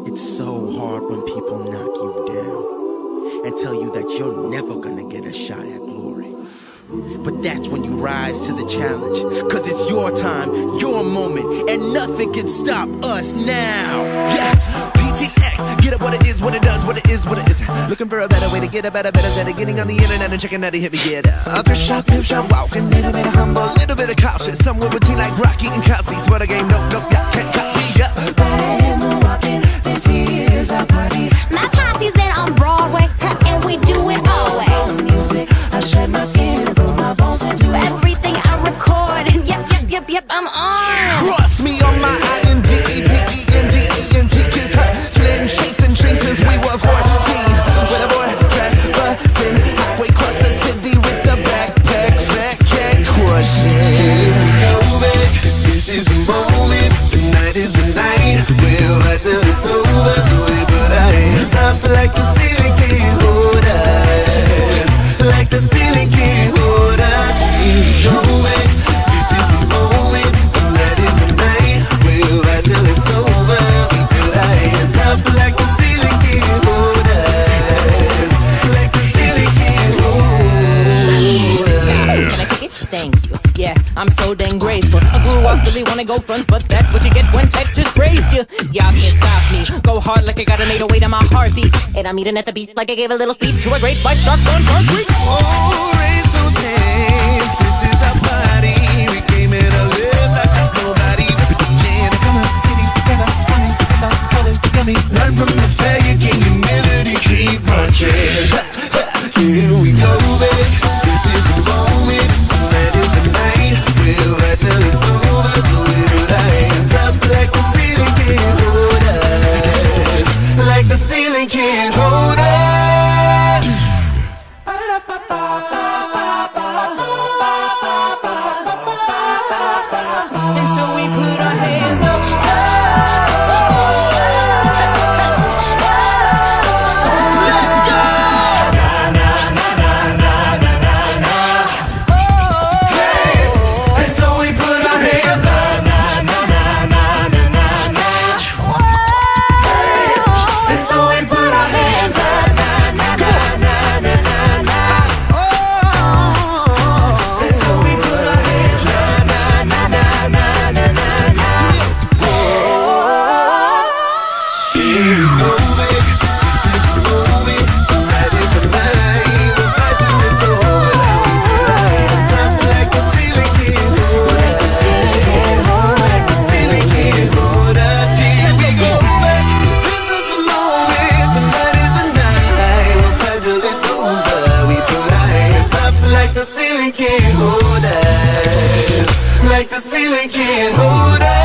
It's so hard when people knock you down and tell you that you're never gonna get a shot at glory. But that's when you rise to the challenge, cause it's your time, your moment, and nothing can stop us now. Yeah, PTX, get up what it is, what it does, what it is, what it is. Looking for a better way to get a better set of getting on the internet and checking out to hit me, get up. Fish shop, walking, little bit of humble, little bit of cautious. Somewhere between like Rocky and Kelsey. Swear the game, nope, yeah, can't copy, yeah. When we're walking, this here's our party. My posse's in on Broadway, and we do it all way. Music, I shed my skin and put my bones into everything I record. And yep, I'm on. Trust me on my INDEPENDENT, kiss her, slitting, chasing trees since we were 14. With a boy, traversing, halfway across the city with the backpack, fat cat crushing. This is the moment, tonight is the night. We'll ride till it's over, so we put our hands up like the ceiling can't hold us. Like the ceiling can't hold us. This is the moment, tonight is the night. We'll ride till it's over, we put our hands up like the ceiling can't hold us. Like the ceiling can't hold us. Thank you. Yeah, I'm so dang grateful. I grew up really wanna go fronts, but that's what you get when Texas raised you. Y'all can't stop me. Go hard like I got an 808 on my heartbeat, and I'm eating at the beat like I gave a little speech to a great white shark on concrete. Oh, raise those hands. This is our party. We came in to live like nobody was watching. Come on, city, come on. Learn from the failure, gain humility, keep marching. Here we go, baby. This is the moment. Tonight is the night. We'll ride till it's over. So we put our hands up like the ceiling can't hold us. Like the ceiling can't hold us. And so we put our hands up. Like the ceiling can't hold us.